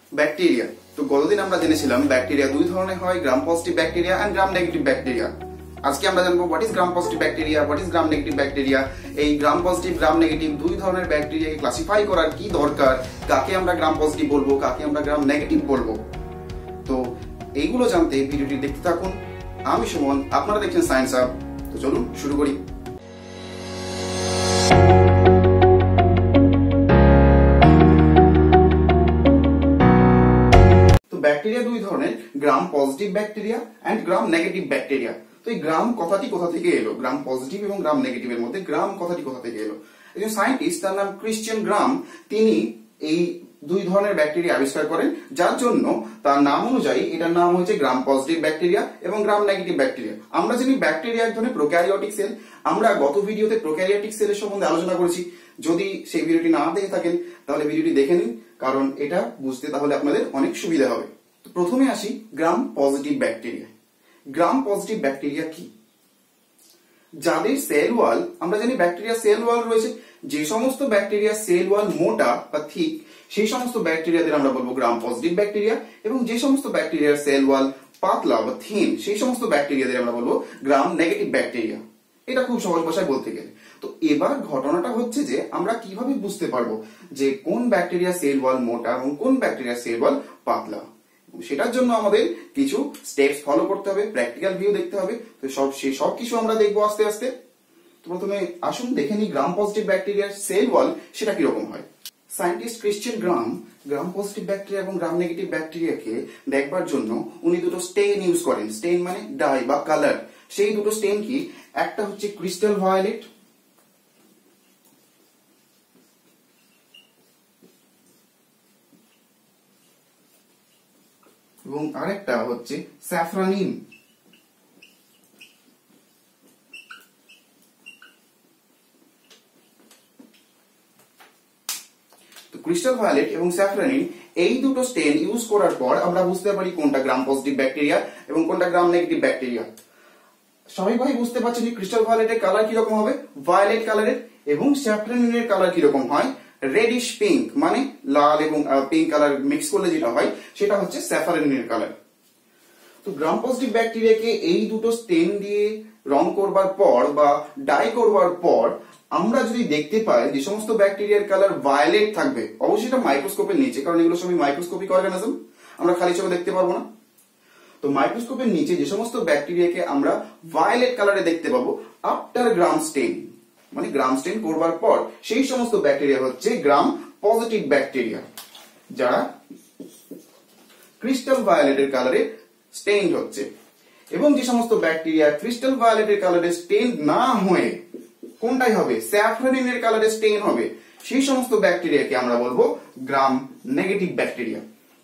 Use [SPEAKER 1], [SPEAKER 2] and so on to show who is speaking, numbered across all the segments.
[SPEAKER 1] Bacteria. তো গতদিন আমরা জেনেছিলাম ব্যাকটেরিয়া দুই ধরনের হয়, Gram positive bacteria and Gram negative bacteria. আজকে আমরা জানবো what is Gram positive bacteria, what is Gram negative bacteria. এই গ্রাম পজিটিভ গ্রাম নেগেটিভ দুই ধরনের ব্যাকটেরিয়াকে ক্লাসিফাই করার কি দরকার, কাকে আমরা গ্রাম পজিটিভ বলবো, কাকে আমরা গ্রাম নেগেটিভ বলবো। তো এইগুলো জানতে ভিডিওটি দেখতে থাকুন। আমি সুমন, আপনারা দেখছেন সায়েন্স হাব। তো চলুন শুরু করি। ব্যাকটেরিয়া দুই ধরনের, Gram positive bacteria and Gram negative bacteria. তো এই গ্রাম কথাটি কোথা থেকে এলো? গ্রাম পজিটিভ এবং গ্রাম নেগেটিভ এর মধ্যে গ্রাম কথাটি কোথা থেকে এলো? একজন সায়েন্টিস্ট, তার নাম ক্রিশ্চিয়ান গ্রাম, তিনি এই দুই ধরনের ব্যাকটেরিয়া আবিষ্কার করেন, যার জন্য তার নাম অনুযায়ী এটার নাম হয়েছে গ্রাম পজিটিভ ব্যাকটেরিয়া এবং গ্রাম নেগেটিভ ব্যাকটেরিয়া। আমরা জানি ব্যাকটেরিয়া এক ধরনের প্রোক্যারিওটিক সেল। আমরা গত ভিডিওতে প্রোক্যারিওটিক সেলের সম্বন্ধে আলোচনা করেছি। যদি সেই ভিডিওটি না দেখে থাকেন তাহলে ভিডিওটি দেখে নিন, কারণ এটা বুঝতে তাহলে আপনাদের অনেক সুবিধা হবে। প্রথমে আসি Gram positive bacteria. Gram positive bacteria কি? যাদের সেল ওয়াল, আমরা জানি ব্যাকটেরিয়া সেল ওয়াল রয়েছে, যে সমস্ত ব্যাকটেরিয়া সেল ওয়াল মোটা বা থিক সেই সমস্ত ব্যাকটেরিয়াদের আমরা বলবো গ্রাম পজিটিভ ব্যাকটেরিয়া, এবং যে সমস্ত ব্যাকটেরিয়ার সেল ওয়াল পাতলা বা থিন সেই সমস্ত ব্যাকটেরিয়াদের আমরা বলবো গ্রাম নেগেটিভ ব্যাকটেরিয়া। এটা খুব সহজ ভাষায় বলতে গেলে। তো এবার ঘটনাটা হচ্ছে যে আমরা কিভাবে বুঝতে পারবো যে কোন ব্যাকটেরিয়া সেল ওয়াল মোটা এবং কোন ব্যাকটেরিয়া সেল ওয়াল পাতলা? সেটার জন্য আমাদের কিছু স্টেপস ফলো করতে হবে, প্র্যাকটিক্যাল ভিউ দেখতে হবে। তো সব কিছু আমরা দেখবো আস্তে আস্তে। তো প্রথমে আসুন দেখে নিই গ্রাম পজিটিভ ব্যাকটেরিয়ার সেল ওয়াল সেটা কিরকম হয়। Scientist Christian Gram Gram positive bacteria এবং গ্রাম নেগেটিভ ব্যাকটেরিয়াকে দেখবার জন্য উনি দুটো স্টেইন ইউজ করেন। স্টেইন মানে ডাই বা কালার। সেই দুটো স্টেইন কি, একটা হচ্ছে ক্রিস্টাল ভায়োলেট এবং আরেকটা হচ্ছে স্যাফরানিন। তো ক্রিস্টাল ভায়োলেট এবং স্যাফরানিন এই দুটো স্টেন ইউজ করার পর আমরা বুঝতে পারি কোনটা গ্রাম পজিটিভ ব্যাকটেরিয়া এবং কোনটা গ্রাম নেগেটিভ ব্যাকটেরিয়া। স্বাভাবিকভাবে বুঝতে পারছেন যে ক্রিস্টাল ভায়োলেটের কালার কিরকম হবে, ভায়োলেট কালারের, এবং স্যাফরানিনের কালার কিরকম হয়, রেডিশ পিঙ্ক, মানে লাল এবং পিঙ্ক কালার মিক্স করলে যেটা হয় সেটা হচ্ছে স্যাফরানিনের কালার। তো গ্রাম পজিটিভ ব্যাকটেরিয়াকে এই দুটো স্টেন দিয়ে রং করবার পর বা ডাই করবার পর আমরা যদি দেখতে পাই যে সমস্ত ব্যাকটেরিয়ার কালার ভায়োলেট থাকবে, অবশ্যই এটা মাইক্রোস্কোপের নিচে, কারণ এগুলো সবই মাইক্রোস্কোপিক অর্গানিজম, আমরা খালি চোখে দেখতে পারবো না। তো মাইক্রোস্কোপের নিচে যে সমস্ত ব্যাকটেরিয়াকে আমরা ভায়োলেট কালারে দেখতে পাবো আফটার গ্রাম স্টেন, মানে গ্রাম স্টেন করবার পর, সেই সমস্ত ব্যাকটেরিয়া হচ্ছে গ্রাম পজিটিভ ব্যাকটেরিয়া, যারা ক্রিস্টাল ভায়োলেটের কালারে স্টেইনড হচ্ছে। এবং যে সমস্ত ব্যাকটেরিয়া ক্রিস্টাল ভায়োলেটের কালারে স্টেইন না হয়ে কোনটাই হবে, স্যাফরানিনের কালারে স্টেইন হবে, সেই সমস্ত ব্যাকটেরিয়াকে আমরা বলবো গ্রাম নেগেটিভ ব্যাকটেরিয়া।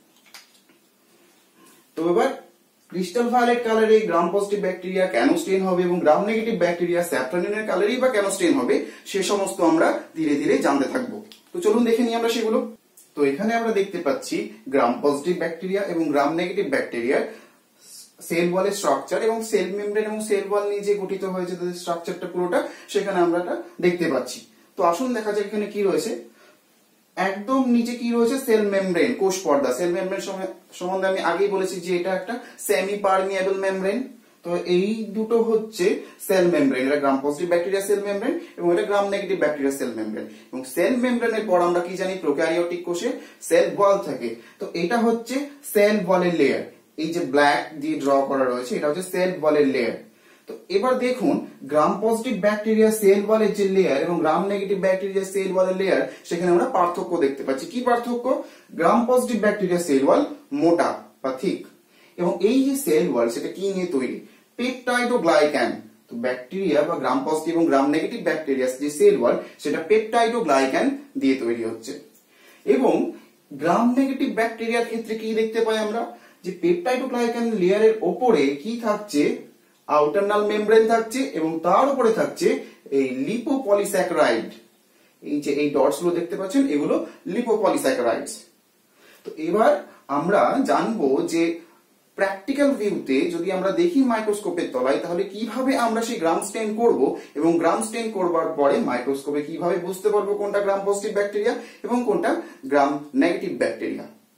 [SPEAKER 1] তো এবার ক্রিস্টাল ভায়োলেট কালারে গ্রাম পজিটিভ ব্যাকটেরিয়া কেন স্টেইন হবে এবং গ্রাম নেগেটিভ ব্যাকটেরিয়া স্যাফরানিনের কালারেই বা কেন স্টেইন হবে, সে সমস্ত আমরা ধীরে ধীরে জানতে থাকবো। তো চলুন দেখে নিই আমরা সেগুলো। তো এখানে আমরা দেখতে পাচ্ছি গ্রাম পজিটিভ ব্যাকটেরিয়া এবং গ্রাম নেগেটিভ ব্যাকটেরিয়ার সেল ওয়ালের স্ট্রাকচার এবং সেল মেমব্রেন এবং সেল ওয়াল নিয়ে যে গঠিত হয়েছে তাদের স্ট্রাকচারটা পুরোটা সেখানে আমরা এটা দেখতে পাচ্ছি। তো আসুন দেখা যাক এখানে কি রয়েছে। একদম নিচে কি রয়েছে, সেল মেমব্রেন, কোষ পর্দা। সেল মেমব্রেন সম্বন্ধে আমি আগেই বলেছি যে এটা একটা সেমি পারমিয়েবল মেমব্রেন। তো এই দুটো হচ্ছে সেল মেমব্রেন, এটা Gram positive bacteria cell membrane এবং এটা Gram negative bacteria cell membrane. এবং সেল মেমব্রেনের পর আমরা কি জানি, প্রোক্যারিওটিক কোষে সেল ওয়াল থাকে। তো এটা হচ্ছে সেল ওয়ালের লেয়ার, এই যে ব্ল্যাক দিয়ে ড্র করা রয়েছে এটা হচ্ছে সেল ওয়ালের লেয়ার। তো এবার দেখুন গ্রাম পজিটিভ ব্যাকটেরিয়া সেল ওয়ালের যে লেয়ার এবং গ্রাম নেগেটিভ ব্যাকটেরিয়া সেল ওয়ালের লেয়ার, সেখানে আমরা পার্থক্য দেখতে পাচ্ছি। কি পার্থক্য? Gram positive bacteria cell wall মোটা বা থিক, এবং এই যে সেল ওয়াল সেটা কি নিয়ে তৈরি, পেপটাইডোগ্লাইক্যান। তো ব্যাকটেরিয়া বা গ্রাম পজিটিভ এবং গ্রাম নেগেটিভ ব্যাকটেরিয়া যে সেল ওয়াল সেটা পেপটাইডোগ্লাইক্যান দিয়ে তৈরি হচ্ছে। এবং গ্রাম নেগেটিভ ব্যাকটেরিয়ার ক্ষেত্রে কি দেখতে পাই আমরা, যে পেপটাইডোগ্লাইক্যান লেয়ারের ওপরে কি থাকছে, আউটারনাল মেমব্রেন থাকছে এবং তার উপরে থাকছে এই লিপোপলিস্যাকারাইড। এই যে এই ডটস গুলো দেখতে পাচ্ছেন এগুলো লিপোপলিস্যাকারাইডস। তো এবার আমরা জানবো যে প্র্যাকটিক্যাল ভিউতে যদি আমরা দেখি মাইক্রোস্কোপের তলায়, তাহলে কিভাবে আমরা সেই গ্রাম স্টেন করব এবং গ্রাম স্টেন করবার পরে মাইক্রোস্কোপে কিভাবে বুঝতে পারবো কোনটা গ্রাম পজিটিভ ব্যাকটেরিয়া এবং কোনটা গ্রাম নেগেটিভ ব্যাকটেরিয়া।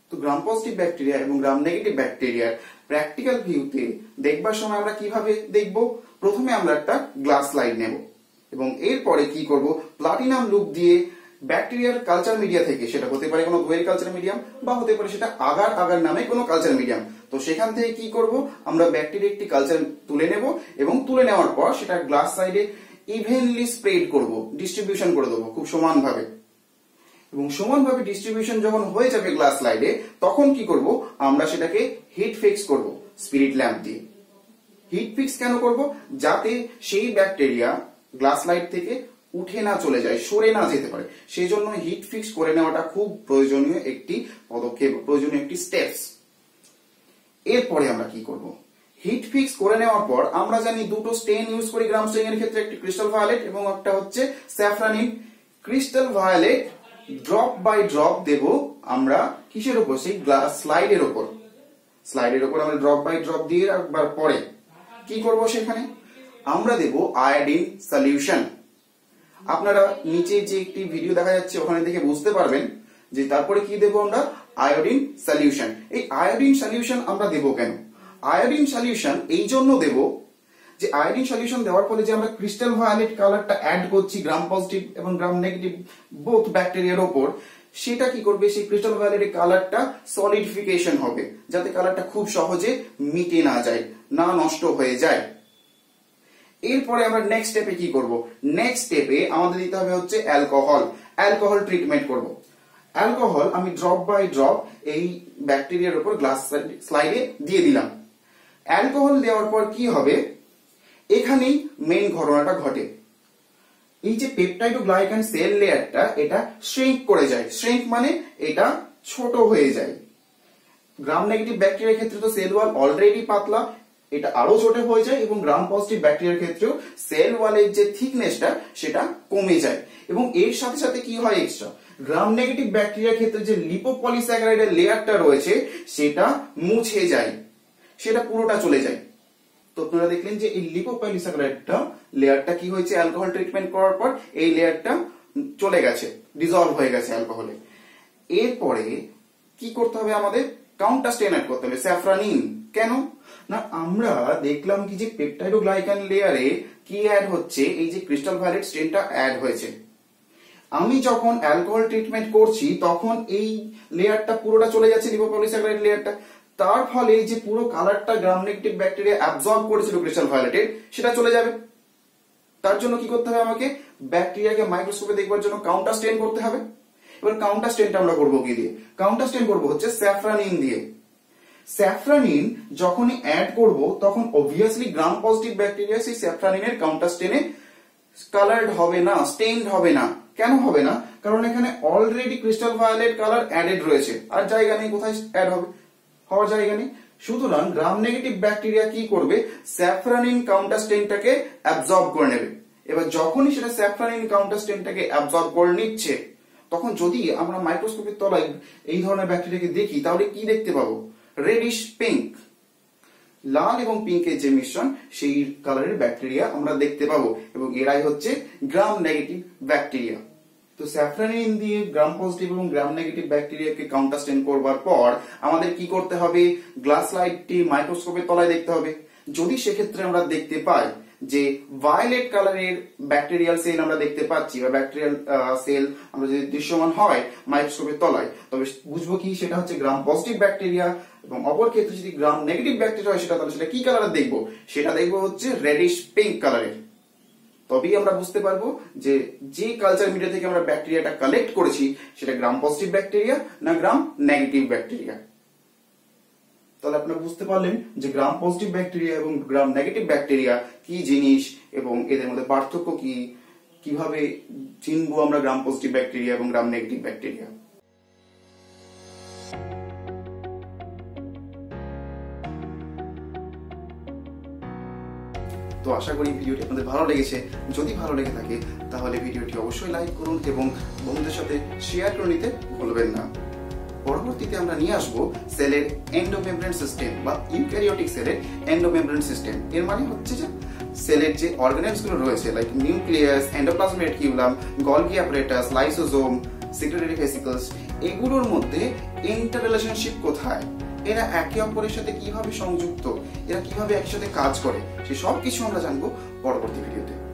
[SPEAKER 1] তো গ্রাম পজিটিভ ব্যাকটেরিয়া এবং গ্রাম নেগেটিভ ব্যাকটেরিয়ার প্র্যাকটিক্যাল ভিউতে দেখবার সময় আমরা কিভাবে দেখব? প্রথমে আমরা একটা গ্লাস স্লাইড নেব এবং এরপরে কি করব, প্লাটিনাম লুপ দিয়ে ব্যাকটেরিয়ার কালচার মিডিয়া থেকে, সেটা হতে পারে কোনো দইয়ের কালচার মিডিয়াম বা হতে পারে সেটা আগার আগার নামে কোনো কালচার মিডিয়াম, তো সেখান থেকে কি করব, আমরা ব্যাকটেরিয়া একটি কালচার তুলে নেব এবং তুলে নেওয়ার পর সেটা গ্লাস সাইডে ইভেনলি স্প্রেড করব, ডিস্ট্রিবিউশন করে দেবো খুব সমানভাবে। এবং সমানভাবে ডিস্ট্রিবিউশন যখন হয়ে যাবে গ্লাস স্লাইডে, তখন কি করব, আমরা সেটাকে হিট ফিক্স করব স্পিরিট ল্যাম্প দিয়ে। হিট ফিক্স কেন করব? যাতে সেই ব্যাকটেরিয়া গ্লাস স্লাইড থেকে উঠে না চলে যায়, সরে না যেতে পারে, সেই জন্য হিট ফিক্স করে নেওয়াটা খুব প্রয়োজনীয় একটি পদক্ষেপ, প্রয়োজনীয় একটি স্টেপস। এরপরে আমরা কি করব, হিট ফিক্স করে নেওয়ার পর আমরা জানি দুটো স্টেন ইউজ করি গ্রাম স্টেইন এর ক্ষেত্রে, একটি ক্রিস্টাল ভায়োলেট এবং একটা হচ্ছে safranin. Crystal violet drop by drop দেব আমরা কিসের উপর, সেই গ্লাস স্লাইডের উপর। স্লাইডের উপর আমরা ড্রপ বাই ড্রপ দিয়ে রাখবার পরে কি করব, সেখানে আমরা দেব আয়োডিন সলিউশন। আপনারা নিচে যে একটি ভিডিও দেখা যাচ্ছে ওখানে দেখে বুঝতে পারবেন যে তারপরে কি দেব আমরা, আয়োডিন সলিউশন। এই আয়োডিন সলিউশন আমরা দেব কেন? আয়োডিন সলিউশন এই জন্য দেব যে আয়োডিন সলিউশন দেওয়ার ফলে যে আমরা ক্রিস্টাল ভায়োলেট কালারটা অ্যাড করছি গ্রাম পজিটিভ এবং গ্রাম নেগেটিভ বোথ ব্যাকটেরিয়ার উপর, সেটা কি করবে, সেই ক্রিস্টাল ভায়োলেটের কালারটা সলিডিফিকেশন হবে, যাতে কালারটা খুব সহজে মিটে না যায়, না নষ্ট হয়ে যায়। এরপরে আমরা নেক্সট স্টেপে কি করব, নেক্সট স্টেপে আমাদের দিতে হবে হচ্ছে অ্যালকোহল। অ্যালকোহল ট্রিটমেন্ট করব। অ্যালকোহল আমি ড্রপ বাই ড্রপ এই ব্যাকটেরিয়ার উপর গ্লাস স্লাইডে দিয়ে দিলাম। অ্যালকোহল দেওয়ার পর কি হবে, এখানেই মেইন ঘটনাটা ঘটে। এই যে পেপটাইডোগ্লাইকান সেল লেয়ারটা, এটা শ্রিঙ্ক করে যায়। শ্রিঙ্ক মানে এটা ছোট হয়ে যায়। গ্রাম নেগেটিভ ব্যাকটেরিয়ার ক্ষেত্রে তো সেল ওয়াল অলরেডি পাতলা, এটা আরো ছোট হয়ে যায়, এবং গ্রাম পজিটিভ ব্যাকটেরিয়ার ক্ষেত্রেও সেল ওয়ালের যে থিকনেসটা সেটা কমে যায়। এবং এর সাথে সাথে কি হয়, এক্সট্রা গ্রাম নেগেটিভ ব্যাকটেরিয়ার ক্ষেত্রে যে লিপোপলিস্যাকারাইডের লেয়ারটা রয়েছে সেটা মুছে যায়, সেটা পুরোটা চলে যায়। তো আপনারা দেখলেন যে এই লিপোপলিস্যাকারাইডটা লেয়ারটা কি হয়েছে, অ্যালকোহল ট্রিটমেন্ট করার পর এই লেয়ারটা চলে গেছে, ডিসলভ হয়ে গেছে অ্যালকোহলে। এরপরে কি করতে হবে, আমাদের কাউন্টার স্টেন অ্যাড করতে হবে, স্যাফরানিন। কেন না, আমরা দেখলাম কি যে পেপটাইডোগ্লাইকান লেয়ারে কি অ্যাড হচ্ছে, এই যে ক্রিস্টাল ভায়োলেট স্টেনটা অ্যাড হয়েছে। আমি যখন অ্যালকোহল ট্রিটমেন্ট করছি তখন এই লেয়ারটা পুরোটা চলে যাচ্ছে, লিপোপলিস্যাকারাইড লেয়ারটা, তার ফলে যে পুরো কালারটা গ্রাম নেগেটিভ ব্যাকটেরিয়া অ্যাবজর্ব করেছিল ক্রিস্টাল ভায়োলেটের, সেটা চলে যাবে। তার জন্য কি করতে হবে, আমাকে ব্যাকটেরিয়াকে মাইক্রোস্কোপে দেখবার জন্য কাউন্টার স্টেন করতে হবে। এবার কাউন্টার স্টেনটা আমরা করবো কি দিয়ে, কাউন্টার স্টেন করবো হচ্ছে স্যাফরানিন দিয়ে। স্যাফরানিন যখনই অ্যাড করব তখন অবভিয়াসলি গ্রাম পজিটিভ ব্যাকটেরিয়া সেই স্যাফরানিনের কাউন্টার স্টেনে কালারড হবে না, স্টেইনড হবে না। কেন হবে না, কারণ এখানে already crystal violet colour added রয়েছে, আর জায়গা নেই, কোথায় অ্যাড হবে, হওয়ার জায়গা নেই। সুতরাং গ্রাম নেগেটিভ ব্যাকটেরিয়া কি করবে, স্যাফরানিন কাউন্টার স্টেনটাকে অ্যাবজর্ব করে নেবে। এবার যখনই সেটা স্যাফরানিন কাউন্টার স্টেনটাকে অ্যাবজর্ব করে নিচ্ছে, তখন যদি আমরা মাইক্রোস্কোপের তলায় এই ধরনের ব্যাকটেরিয়াকে দেখি, তাহলে কি দেখতে পাবো, রেডিশ পিঙ্ক, লাল এবং পিঙ্কের যে মিশ্রণ, সেই কালারের ব্যাকটেরিয়া আমরা দেখতে পাবো, এবং এরাই হচ্ছে গ্রাম নেগেটিভ ব্যাকটেরিয়া। তো স্যাফরানিন দিয়ে গ্রাম পজিটিভ এবং গ্রাম নেগেটিভ ব্যাকটেরিয়াকে কাউন্টার স্টেন করবার পর আমাদের কি করতে হবে, গ্লাস স্লাইডটি মাইক্রোস্কোপের তলায় দেখতে হবে। যদি সেক্ষেত্রে আমরা দেখতে পাই যে ভায়োলেট কালারের ব্যাকটেরিয়াল সেল আমরা দেখতে পাচ্ছি, বা ব্যাকটেরিয়াল সেল আমরা যদি দৃশ্যমান হয় মাইক্রোস্কোপের তলায়, তবে বুঝবো কি সেটা হচ্ছে গ্রাম পজিটিভ ব্যাকটেরিয়া। এবং অপর ক্ষেত্রে যদি গ্রাম নেগেটিভ ব্যাকটেরিয়া হয় সেটা, তাহলে সেটা কি কালারের দেখবো, সেটা দেখবো হচ্ছে রেডিশ পিঙ্ক কালারের। তবেই আমরা বুঝতে পারবো যে যে কালচার মিডিয়া থেকে আমরা ব্যাকটেরিয়াটা কালেক্ট করেছি সেটা গ্রাম পজিটিভ ব্যাকটেরিয়া না গ্রাম নেগেটিভ ব্যাকটেরিয়া। তাহলে আপনারা বুঝতে পারলেন যে গ্রাম পজিটিভ ব্যাকটেরিয়া এবং গ্রাম নেগেটিভ ব্যাকটেরিয়া কি জিনিস এবং এদের মধ্যে পার্থক্য কি, কিভাবে চিনবো আমরা গ্রাম পজিটিভ ব্যাকটেরিয়া এবং গ্রাম নেগেটিভ ব্যাকটেরিয়া। তো আশা করি ভিডিওটি আপনাদের ভালো লেগেছে। যদি ভালো লেগে থাকে তাহলে ভিডিওটি অবশ্যই লাইক করুন এবং বন্ধুদের সাথে শেয়ার করে নিতে ভুলবেন না। পরবর্তীতে আমরা নিয়ে আসবো সেলের এন্ডোমেমব্রেন সিস্টেম বা ইউক্যারিওটিক সেলের এন্ডোমেমব্রেন সিস্টেম। এর মানে হচ্ছে যে সেলের যে অর্গানেলস গুলো রয়েছে, like nucleus, endoplasmic reticulum, Golgi apparatus, lysosome, secretory vesicles, এগুলোর মধ্যে ইন্টার রিলেশনশিপ কোথায়, এরা একে অপরের সাথে কিভাবে সংযুক্ত, এরা কিভাবে একসাথে কাজ করে, সে সব কিছু আমরা জানবো পরবর্তী ভিডিওতে।